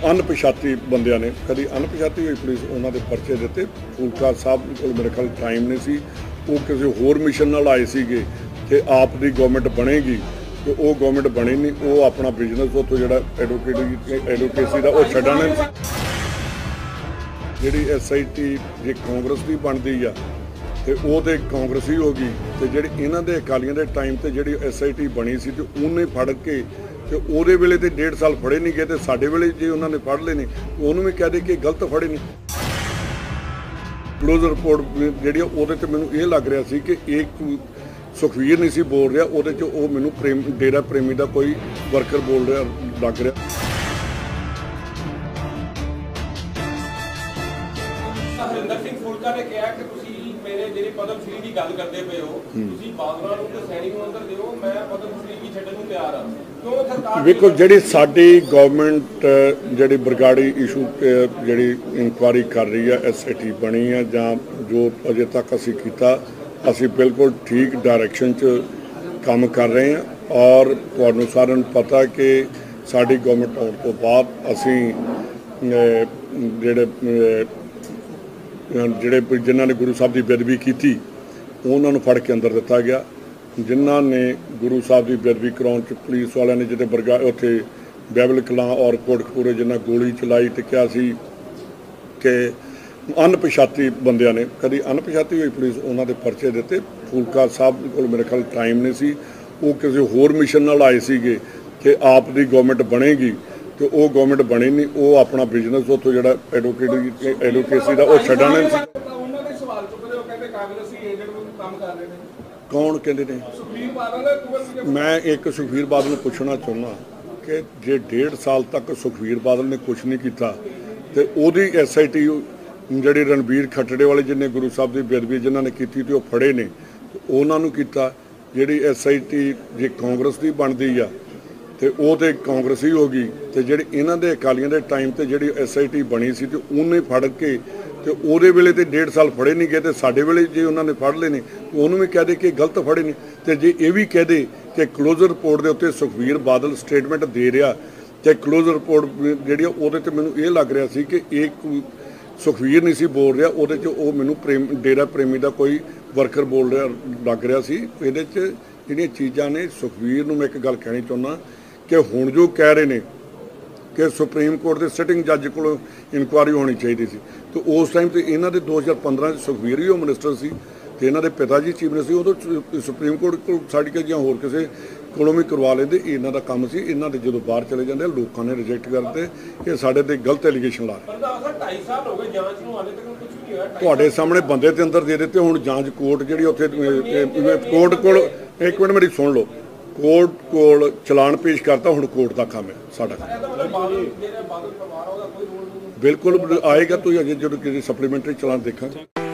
अनपछाती बंदियां ने कभी अनपछाती हुई पुलिस उन्होंने परचे दिते। फूलका साहब को मेरे ख्याल टाइम नहीं सी, वो किसी होर मिशन नाल आए सीगे कि आप दी गवर्नमेंट बनेगी, तो वो गवर्नमेंट बनी नहीं, वो अपना बिजनेस उतो जिहड़ा एडवोकेसी का वो छड्डण जिहड़ी SIT जे कांग्रेस की बनती आ तो वो तो कांग्रेसी हो गई, तो जी इन्हों के अकालियों के टाइम से जी SIT बनी सी तो उन्हें फड़ के तो वो वेले तो 1.5 साल फड़े नहीं गए, तो साढ़े वेले जो उन्होंने फड़ ले तो उन्होंने भी कह दे कि गलत फड़े नहीं। क्लोज रिपोर्ट जी वो मैनू ये लग रहा सी कि एक सुखवीर नहीं सी बोल रहा, वो मैनू डेरा प्रेमी का कोई वर्कर बोल रहा लग रहा। हरिंदर सिंह फुलका ने कहा कि तुसी मेरे ਜਿਹੜੇ ਪਦਮਸ਼੍ਰੀ ਦੀ ਗੱਲ ਕਰਦੇ ਪਏ ਹੋ, ਤੁਸੀਂ ਬਾਦਲਾਂ ਨੂੰ ਤੇ ਸੈਣੀ ਨੂੰ ਅੰਦਰ ਦਿਓ, ਮੈਂ ਪਦਮਸ਼੍ਰੀ ਕੀ ਛੱਡਣ ਨੂੰ ਤਿਆਰ ਹਾਂ। ਕਿਉਂ ਸਰਕਾਰ ਵੇਖੋ ਜਿਹੜੀ ਸਾਡੀ ਗਵਰਨਮੈਂਟ ਜਿਹੜੀ ਬਰਗਾੜੀ ਇਸ਼ੂ ਜਿਹੜੀ ਇਨਕੁਆਰੀ ਕਰ ਰਹੀ ਹੈ SIT ਬਣੀ ਹੈ ਜਾਂ ਜੋ ਅਜੇ ਤੱਕ ਅਸੀਂ ਕੀਤਾ, ਅਸੀਂ ਬਿਲਕੁਲ ਠੀਕ ਡਾਇਰੈਕਸ਼ਨ 'ਚ ਕੰਮ ਕਰ ਰਹੇ ਹਾਂ। ਔਰ ਤੁਹਾਨੂੰ ਸਾਰਿਆਂ ਨੂੰ ਪਤਾ ਕਿ ਸਾਡੀ ਗਵਰਨਮੈਂਟ ਆਉਣ ਤੋਂ ਬਾਅਦ ਅਸੀਂ ਜਿਹੜੇ ਜਿਨ੍ਹਾਂ ਨੇ ਗੁਰੂ ਸਾਹਿਬ ਦੀ ਬੇਅਦਬੀ ਕੀਤੀ ਉਹਨਾਂ ਨੂੰ ਫੜ ਕੇ ਅੰਦਰ ਦਿੱਤਾ ਗਿਆ। ਜਿਨ੍ਹਾਂ ਨੇ ਗੁਰੂ ਸਾਹਿਬ ਦੀ ਬੇਅਦਬੀ ਕਰਾਉਣ 'ਚ ਪੁਲਿਸ ਵਾਲਿਆਂ ਨੇ ਜਿਹਦੇ ਬਰਗਾ ਉੱਥੇ ਬਾਈਬਲ ਕਲਾਂ ਔਰ ਕੋਟਕਪੂਰੇ ਜਿਨ੍ਹਾਂ ਗੋਲੀ ਚਲਾਈ ਤੇ ਕਿਹਾ ਸੀ ਕਿ ਅਣਪਛਾਤੀ ਬੰਦਿਆਂ ਨੇ ਕਦੀ ਅਣਪਛਾਤੀ ਹੋਈ ਪੁਲਿਸ ਉਹਨਾਂ ਦੇ ਪਰਚੇ ਦਿੱਤੇ। ਫੂਲਕਾ ਸਾਹਿਬ ਕੋਲ ਮੇਰੇ ਖਿਆਲ ਟਾਈਮ ਨਹੀਂ ਸੀ, ਉਹ ਕਿਸੇ ਹੋਰ ਮਿਸ਼ਨ ਨਾਲ ਆਏ ਸੀਗੇ ਕਿ ਆਪ ਦੀ ਗਵਰਨਮੈਂਟ ਬਣੇਗੀ, तो वो गवर्नमेंट बनी नहीं, वो अपना बिजनेस उतो जो एडवोकेसी का वो छड्डण कौन कहते ने। मैं एक सुखबीर बादल ने पूछना चाहना कि जे 1.5 साल तक सुखबीर बादल ने कुछ नहीं किया तो वो SIT जी रणबीर खटड़े वाले जिन्हें गुरु साहब की बेअदबी जिन्होंने की तो वो फड़े ने, उन्होंने किया। जी SIT जे कांग्रेस की बनती आ तो वो तो कांग्रेसी हो गई, तो जी इन्हों के अकालियों के टाइम से जी SIT बनी सी तो उन्हें फड़ के तो वो वेले तो 1.5 साल फड़े नहीं गए, तो साढ़े वेले जो उन्होंने फड़ ले तो उन्होंने भी कह दे कि गलत फड़े नहीं, तो जे ये भी कह दे कि क्लोजर रिपोर्ट के उत्ते सुखबीर बादल स्टेटमेंट दे रहा, तो क्लोजर रिपोर्ट जी वो मैनू ये लग रहा सी कि एक सुखबीर नहीं सी बोल रहा, वो मैनू डेरा प्रेमी का कोई वर्कर बोल रहा लग रहा सी। ये जिहड़ियां चीज़ां ने सुखबीर नूं मैं एक गल कहनी चाहुंदा कि हुण जो कह रहे हैं कि सुप्रीम कोर्ट के सिटिंग जज को इनकुआरी होनी चाहिए सी, तो उस टाइम तो इन्हों के 2015 सुखबीर भी मिनिस्टर से तो इन्हों के पिता जी चीफ मिनिस्टर उदों सुप्रीम कोर्ट को छड्ड के या होर किसी कोलों भी करवा लेंदे। इन्हों का काम सी, इन्हों के जो बाहर चले जाते लोगों ने रिजेक्ट करते कि साढ़े ते गलत एलीगेशन ला तुहाडे सामने बंदे ते अंदर दे दिते। हुण जांच कोर्ट जिहड़ी उत्थे कोर्ट कोल एक मिनट मेरी सुन लो, कोर्ट कोल चलान पेश करता, हुण कोर्ट का काम है साडा बिल्कुल आएगा। तो अजे जो किसी सप्लीमेंटरी चलान देखा